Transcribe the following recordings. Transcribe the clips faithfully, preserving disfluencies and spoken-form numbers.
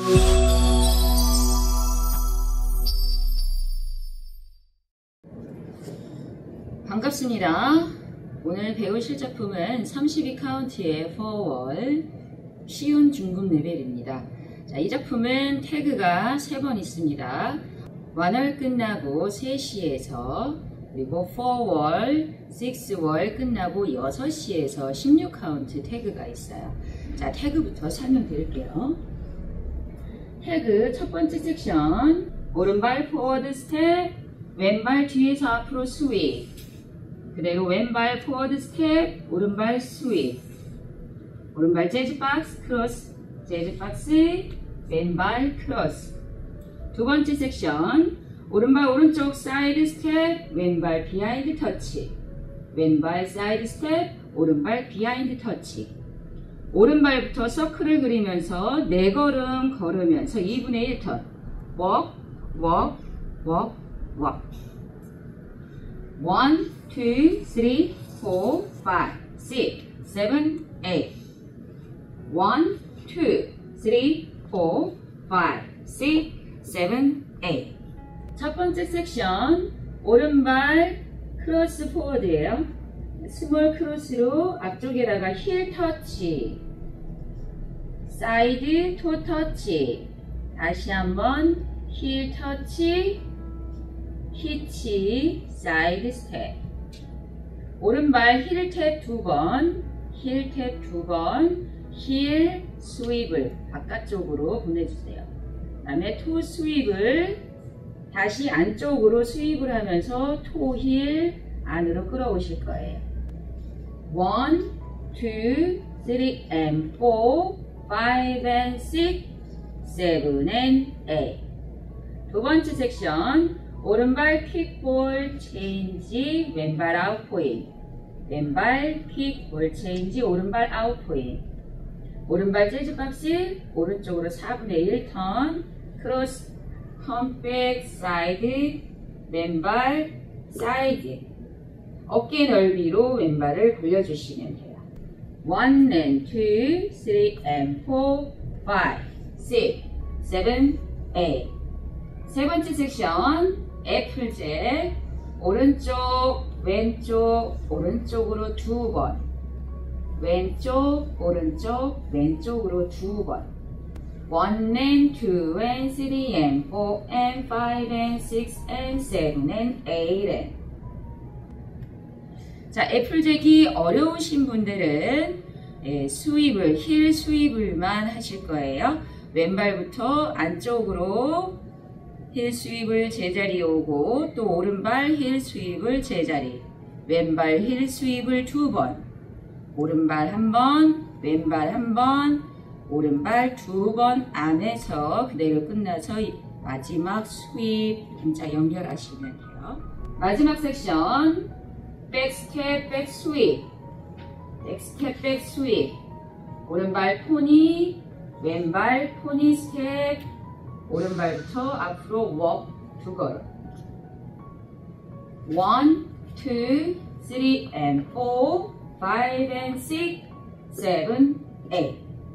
반갑습니다. 오늘 배우실 작품은 삼십이 카운트의 포월 쉬운 중급 레벨입니다. 자, 이 작품은 태그가 세 번 있습니다. 일 월 끝나고 세 시에서 그리고 사 월, 육 월 끝나고 여섯 시에서 십육 카운트 태그가 있어요. 자, 태그부터 설명드릴게요. 태그 첫 번째 섹션, 오른발 포워드 스텝, 왼발 뒤에서 앞으로 스윕, 그대로 왼발 포워드 스텝, 오른발 스윕, 오른발 재즈박스 크로스, 재즈박스, 왼발 크로스. 두 번째 섹션, 오른발 오른쪽 사이드 스텝, 왼발 비하인드 터치, 왼발 사이드 스텝, 오른발 비하인드 터치. 오른발부터 서클을 그리면서 네 걸음 걸으면서 이분의 일 턴. walk, walk, walk, walk. one, two, three, four, five, six, seven, eight. one, two, three, four, five, six, seven, eight. 첫 번째 섹션, 오른발 크로스 포워드예요. 스몰 크로스로 앞쪽에다가 힐 터치, 사이드 토 터치, 다시 한번 힐 터치, 히치, 사이드 스텝. 오른발 힐 탭 두 번, 힐 탭 두 번, 힐 스윕을 바깥쪽으로 보내주세요. 그 다음에 토 스윕을 다시 안쪽으로 스윕을 하면서 토 힐 안으로 끌어오실 거예요. one, two, three and four, five and six, seven and eight. 두 번째 섹션, 오른발 킥볼 체인지, 왼발 아웃포인, 왼발 킥볼 체인지, 오른발 아웃포인, 오른발 재즈박스, 오른쪽으로 사분의 일 턴, 크로스, 턴백, 사이드, 왼발, 사이드. 어깨 넓이로 왼발을 굴려주시면 돼요. one and two, three and four, five, six, seven, eight. 세 번째 섹션, 애플잭, 오른쪽, 왼쪽, 오른쪽으로 두 번, 왼쪽, 오른쪽, 왼쪽으로 두 번. one and two and three and four and five and six and seven and eight and. 자, 애플잭이 어려우신 분들은 예, 스윕을, 힐 스윕을만 하실 거예요. 왼발부터 안쪽으로 힐 스윕을 제자리에 오고, 또 오른발 힐 스윕을 제자리, 왼발 힐 스윕을 두 번, 오른발 한 번, 왼발 한 번, 오른발 두 번 안에서 그대로 끝나서 마지막 스윕 진짜 연결하시면 돼요. 마지막 섹션, 백스텝 백 스윕, 백스텝 백 스윕, 오른발 포니, 왼발 포니 스텝, 오른발부터 앞으로 웍 두 걸음. one, two, three and four, five and six, seven, eight.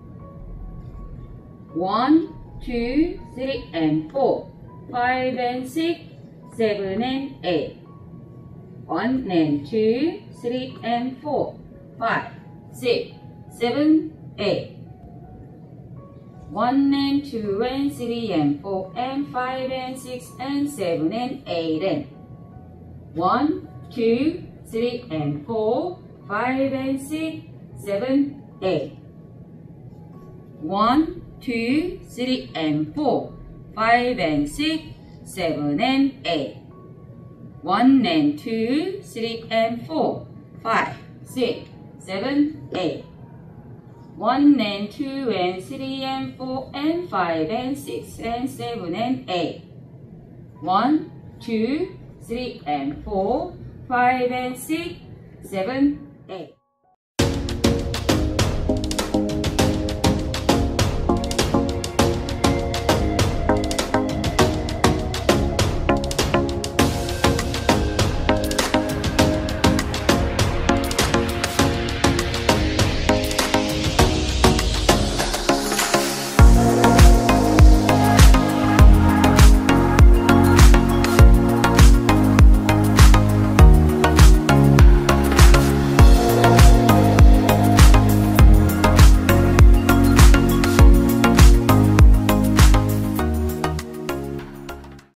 one, two, three and four, five and six, seven and eight. one and two, three and four, five, six, seven, eight. one and two and three and four and five and six and seven and eight and one, two, three and four, five and six, seven, eight. one, two, three and four, five and six, seven and eight. one and two, three and four, five, six, seven, eight. one and two and three and four and five and six and seven and eight. one, two, three and four, five and six, seven, eight.